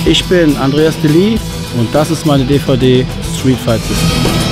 Ich bin Andreas Delies und das ist meine DVD Streetfight System.